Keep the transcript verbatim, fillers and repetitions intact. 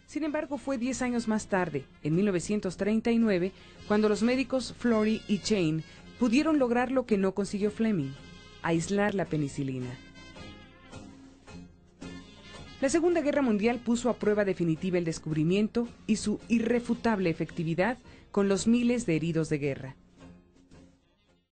Sin embargo, fue diez años más tarde, en mil novecientos treinta y nueve, cuando los médicos Florey y Chain pudieron lograr lo que no consiguió Fleming: aislar la penicilina. La Segunda Guerra Mundial puso a prueba definitiva el descubrimiento y su irrefutable efectividad con los miles de heridos de guerra.